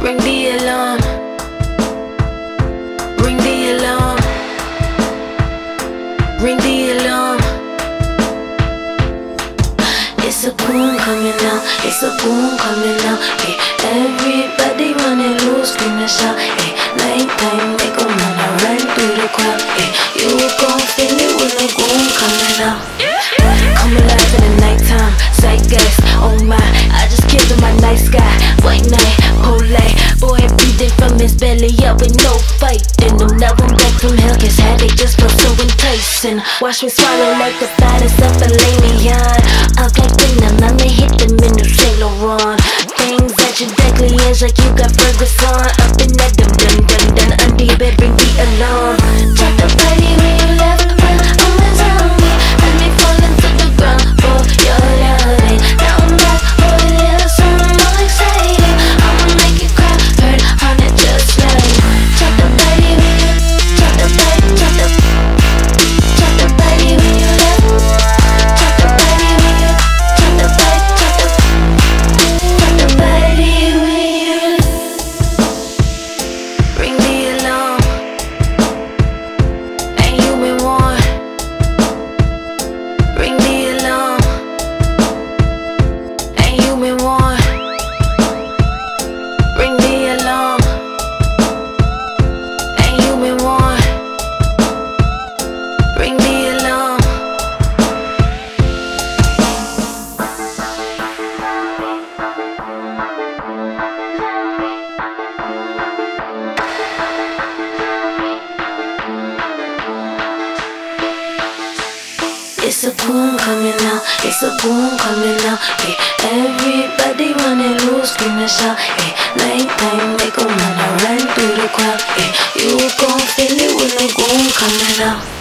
Ring the alarm. Ring the alarm. Ring the alarm. It's a goon coming out. It's a goon coming out. Yeah, everybody running loose, scream and shout. Yeah, nighttime they gon' wanna run through the crowd. Yeah, you gon' feel it when the goon coming out. Come alive in the nighttime, zeitgeist. Oh my, I just killed my nice guy. White knight, polite boy breathing from his belly up with no fight. Then them never back from hell, cause had they just felt so enticing. Watch me swallow like the baddest of the Yawn. Up like venom, I'ma hit them in New Saint Laurent. Things at your deckliers like you got Ferguson. Up in that dun dun dun dun. Under your bed, ring the alarm. Drop the body when you left, run on my zombie. Let me fall into the ground for your loving. Now I'm back for a little something more exciting. I'ma make you cry, hurt on it just like. Drop the body when you, drop the body, drop the body when you left. Drop the body when you, drop the body, drop the body when you left. Ring the alarm. Ain't you been warned? Ring the alarm. Ain't you been warned? Ring the alarm. Ain't you been warned? Ring the alarm. It's a goon coming out. It's a goon coming out. Yeah, everybody running loose, scream and shout. Yeah, nighttime they gon' wanna run through the crowd. Yeah, you gon' feel it when the goon coming out.